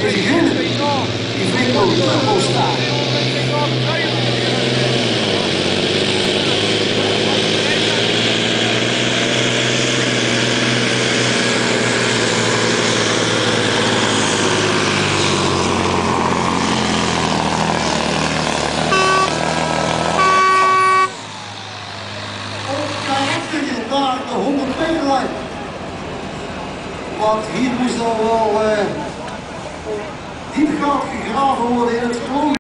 deze gele, die Vleco Turbo Star. Naar de 100 meter lijn. Want hier moest al wel diep gegraven worden in het grond.